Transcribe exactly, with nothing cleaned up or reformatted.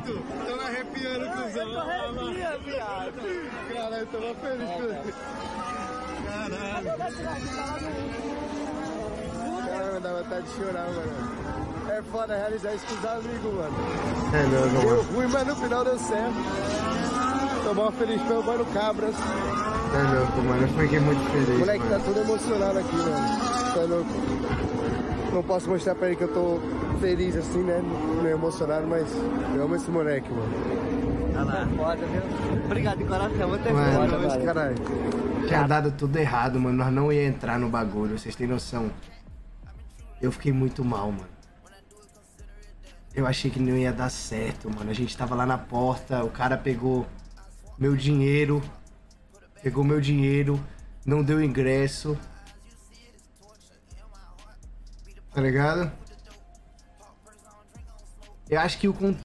Arthur, tô me arrepiando, cuzão. Eu tô arrepia, viado. Caralho, tô mó feliz com ele. Caralho. Caramba, dá vontade de chorar, mano. É foda realizar isso com os amigos, mano. É louco, Deu mano. ruim, mas no final deu certo. Tô mó feliz pelo Mano Cabras. É louco, mano. Eu fiquei muito feliz, O moleque mano. tá todo emocionado aqui, mano. Tá louco. Não posso mostrar pra ele que eu tô feliz assim, né? Meio emocionado, mas eu amo esse moleque, mano. Olha lá. Foda, viu? Obrigado de coração, muito Mano, foda, Mas, velho. caralho. Tinha dado tudo errado, mano. Nós não ia entrar no bagulho, vocês têm noção. Eu fiquei muito mal, mano. Eu achei que não ia dar certo, mano. A gente tava lá na porta, o cara pegou meu dinheiro. Pegou meu dinheiro, não deu ingresso. Tá ligado? Eu acho que o,